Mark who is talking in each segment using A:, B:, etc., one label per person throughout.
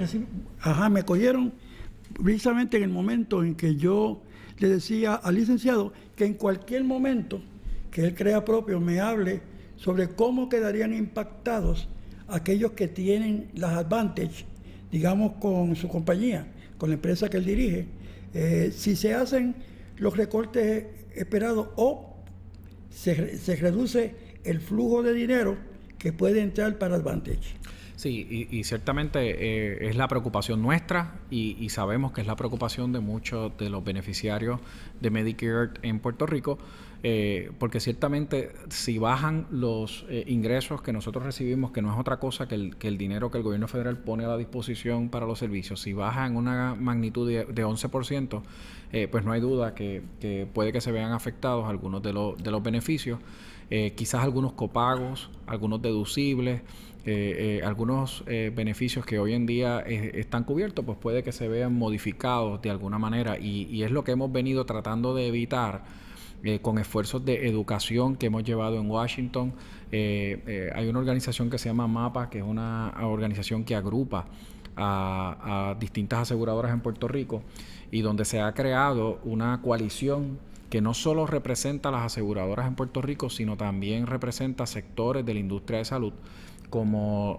A: me cogieron precisamente en el momento en que yo le decía al licenciado que en cualquier momento que él crea propio me hable sobre cómo quedarían impactados aquellos que tienen las Advantage, digamos, con su compañía, con la empresa que él dirige, si se hacen los recortes esperados o se reduce el flujo de dinero que puede entrar para Advantage.
B: Sí, y ciertamente es la preocupación nuestra y sabemos que es la preocupación de muchos de los beneficiarios de Medicare en Puerto Rico, porque ciertamente si bajan los ingresos que nosotros recibimos, que no es otra cosa que el dinero que el gobierno federal pone a la disposición para los servicios, si baja en una magnitud de 11%, pues no hay duda que puede que se vean afectados algunos de los beneficios, quizás algunos copagos, algunos deducibles, algunos beneficios que hoy en día están cubiertos, pues puede que se vean modificados de alguna manera y es lo que hemos venido tratando de evitar con esfuerzos de educación que hemos llevado en Washington. Hay una organización que se llama MAPA, que es una organización que agrupa a distintas aseguradoras en Puerto Rico y donde se ha creado una coalición que no solo representa a las aseguradoras en Puerto Rico, sino también representa sectores de la industria de salud, como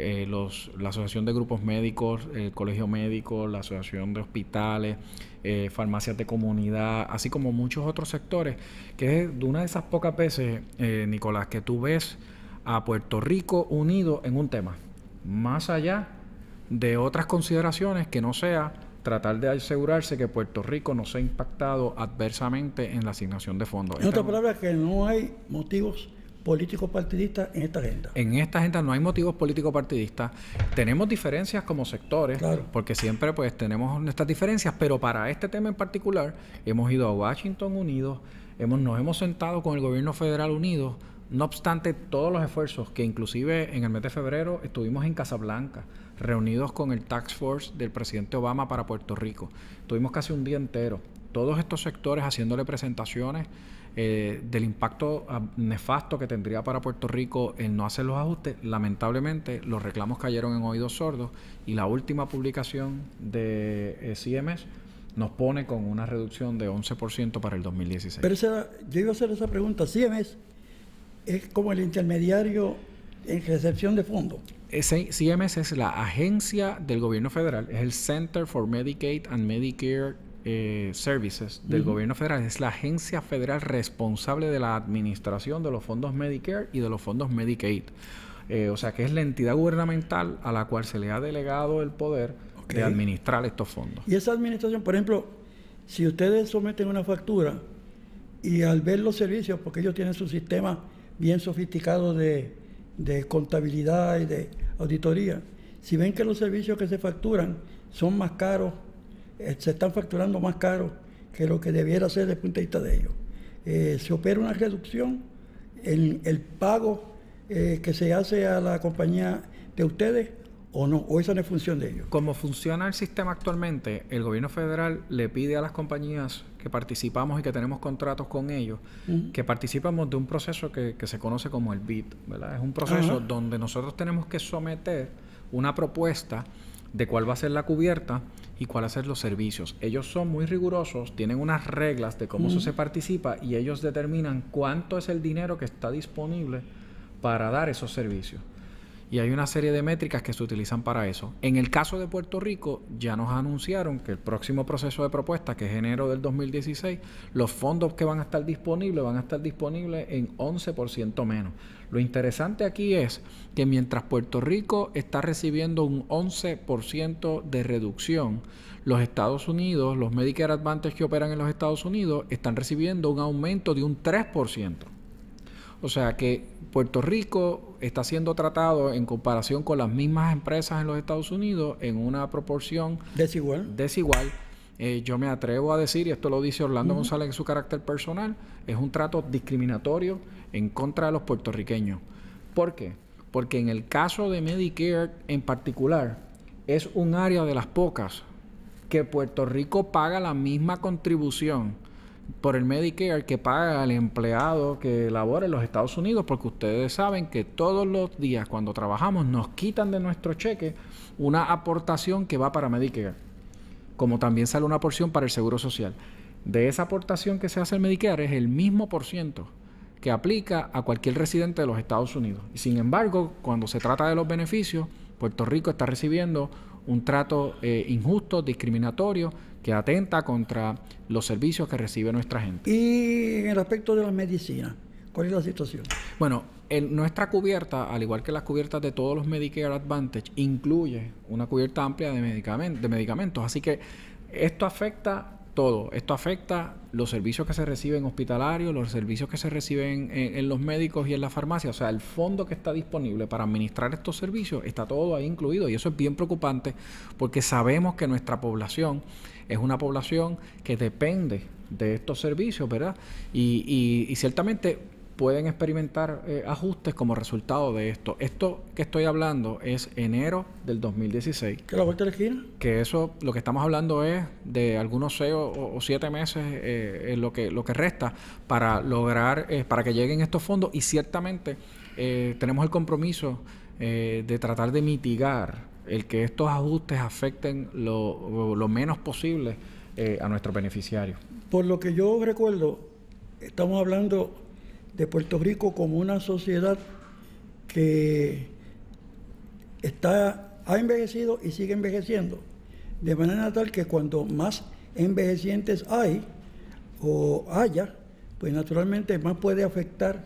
B: la Asociación de Grupos Médicos, el Colegio Médico, la Asociación de Hospitales, farmacias de comunidad, así como muchos otros sectores, que es de una de esas pocas veces, Nicolás, que tú ves a Puerto Rico unido en un tema, más allá de otras consideraciones que no sea tratar de asegurarse que Puerto Rico no sea impactado adversamente en la asignación de fondos.
A: En otras palabras, que no hay motivos políticos partidistas en esta agenda.
B: En esta agenda no hay motivos políticos partidistas. Tenemos diferencias como sectores,
A: claro,
B: porque siempre pues tenemos nuestras diferencias, pero para este tema en particular hemos ido a Washington unidos, nos hemos sentado con el gobierno federal unidos, no obstante todos los esfuerzos que inclusive en el mes de febrero estuvimos en Casablanca, reunidos con el Task Force del presidente Obama para Puerto Rico. Tuvimos casi un día entero, todos estos sectores haciéndole presentaciones del impacto nefasto que tendría para Puerto Rico el no hacer los ajustes. Lamentablemente, los reclamos cayeron en oídos sordos y la última publicación de CMS nos pone con una reducción de 11% para el 2016.
A: Pero yo iba a hacer esa pregunta. CMS es como el intermediario en recepción de fondos.
B: CMS es la agencia del gobierno federal, es el Center for Medicaid and Medicare Services del gobierno federal. Es la agencia federal responsable de la administración de los fondos Medicare y de los fondos Medicaid. O sea que es la entidad gubernamental a la cual se le ha delegado el poder de administrar estos fondos.
A: Y esa administración, por ejemplo, si ustedes someten una factura y al ver los servicios, porque ellos tienen su sistema bien sofisticado de contabilidad y de auditoría, si ven que los servicios que se facturan son más caros, se están facturando más caros que lo que debiera ser desde el punto de vista de ellos, se opera una reducción en el pago que se hace a la compañía de ustedes, o no, o esa no es función de ellos.
B: Como funciona el sistema actualmente, el gobierno federal le pide a las compañías que participamos y que tenemos contratos con ellos, que participamos de un proceso que se conoce como el BID, ¿verdad? Es un proceso donde nosotros tenemos que someter una propuesta de cuál va a ser la cubierta y cuáles van a ser los servicios. Ellos son muy rigurosos, tienen unas reglas de cómo eso se participa y ellos determinan cuánto es el dinero que está disponible para dar esos servicios. Y hay una serie de métricas que se utilizan para eso. En el caso de Puerto Rico, ya nos anunciaron que el próximo proceso de propuesta, que es enero del 2016, los fondos que van a estar disponibles en 11% menos. Lo interesante aquí es que mientras Puerto Rico está recibiendo un 11% de reducción, los Estados Unidos, los Medicare Advantage que operan en los Estados Unidos, están recibiendo un aumento de un 3%. O sea que Puerto Rico está siendo tratado en comparación con las mismas empresas en los Estados Unidos en una proporción desigual. Yo me atrevo a decir, y esto lo dice Orlando González en su carácter personal, es un trato discriminatorio en contra de los puertorriqueños. ¿Por qué? Porque en el caso de Medicare en particular, es un área de las pocas que Puerto Rico paga la misma contribución por el Medicare que paga el empleado que labora en los Estados Unidos, porque ustedes saben que todos los días cuando trabajamos nos quitan de nuestro cheque una aportación que va para Medicare, como también sale una porción para el Seguro Social. De esa aportación que se hace al Medicare es el mismo % que aplica a cualquier residente de los Estados Unidos. Y sin embargo, cuando se trata de los beneficios, Puerto Rico está recibiendo un trato injusto, discriminatorio, que atenta contra los servicios que recibe nuestra gente.
A: Y en el aspecto de la medicina, ¿cuál es la situación?
B: Bueno, nuestra cubierta, al igual que las cubiertas de todos los Medicare Advantage, incluye una cubierta amplia de medicamentos. Así que esto afecta todo. Esto afecta los servicios que se reciben hospitalarios, los servicios que se reciben en los médicos y en la farmacia. O sea, el fondo que está disponible para administrar estos servicios está todo ahí incluido. Y eso es bien preocupante porque sabemos que nuestra población es una población que depende de estos servicios, ¿verdad? Y ciertamente pueden experimentar ajustes como resultado de esto. Esto que estoy hablando es enero del 2016.
A: ¿Que la vuelta de la esquina?
B: Que eso, lo que estamos hablando es de algunos 6 o 7 meses lo que resta para lograr, para que lleguen estos fondos, y ciertamente tenemos el compromiso de tratar de mitigar el que estos ajustes afecten lo menos posible a nuestros beneficiarios.
A: Por lo que yo recuerdo, estamos hablando de Puerto Rico como una sociedad que ha envejecido y sigue envejeciendo, de manera tal que cuando más envejecientes hay o haya, pues naturalmente más puede afectar,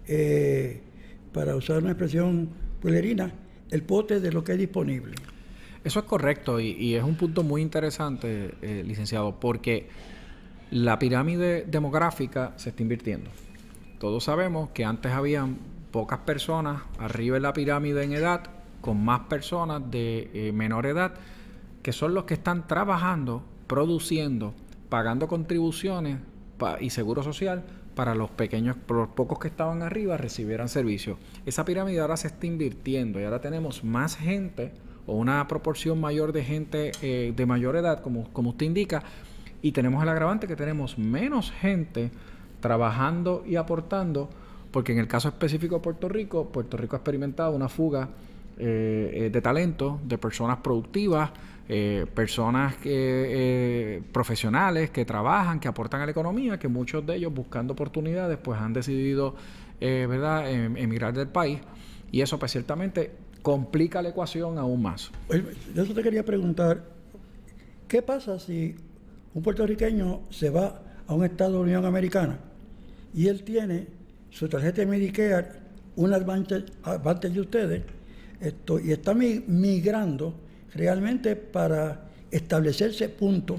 A: para usar una expresión pueblerina, el pote de lo que es disponible.
B: Eso es correcto y es un punto muy interesante, licenciado, porque la pirámide demográfica se está invirtiendo. Todos sabemos que antes habían pocas personas arriba en la pirámide en edad, con más personas de menor edad, que son los que están trabajando, produciendo, pagando contribuciones y seguro social para los pocos que estaban arriba recibieran servicios. Esa pirámide ahora se está invirtiendo y ahora tenemos más gente o una proporción mayor de gente de mayor edad, como usted indica, y tenemos el agravante que tenemos menos gente trabajando y aportando, porque en el caso específico de Puerto Rico ha experimentado una fuga de talento, de personas productivas, personas profesionales que trabajan, que aportan a la economía, que muchos de ellos buscando oportunidades pues han decidido emigrar del país, y eso pues ciertamente complica la ecuación aún más.
A: De eso te quería preguntar, ¿qué pasa si un puertorriqueño se va a un estado de la Unión Americana y él tiene su tarjeta de Medicare, un advantage de ustedes, y está migrando realmente para establecerse punto?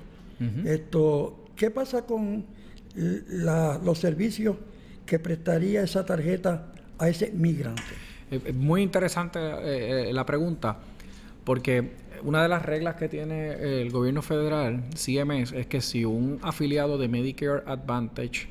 A: ¿Qué pasa con los servicios que prestaría esa tarjeta a ese migrante?
B: Es muy interesante la pregunta, porque una de las reglas que tiene el gobierno federal, CMS, es que si un afiliado de Medicare Advantage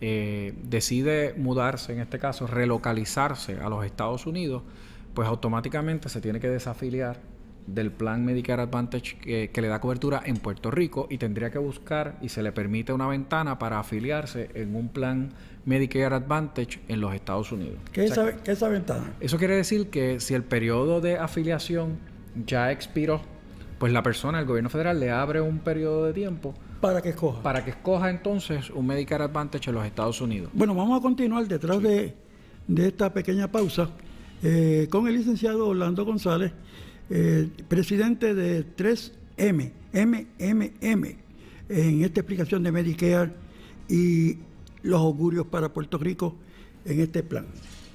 B: decide mudarse, en este caso relocalizarse a los Estados Unidos, pues automáticamente se tiene que desafiliar del plan Medicare Advantage que le da cobertura en Puerto Rico, y tendría que buscar, y se le permite una ventana para afiliarse en un plan Medicare Advantage en los Estados Unidos.
A: ¿Qué es esa ventana?
B: Eso quiere decir que si el periodo de afiliación ya expiró, pues la persona, el gobierno federal, le abre un periodo de tiempo
A: para que escoja.
B: Para que escoja entonces un Medicare Advantage en los Estados Unidos.
A: Bueno, vamos a continuar detrás de esta pequeña pausa con el licenciado Orlando González, presidente de 3M, en esta explicación de Medicare y los augurios para Puerto Rico en este plan.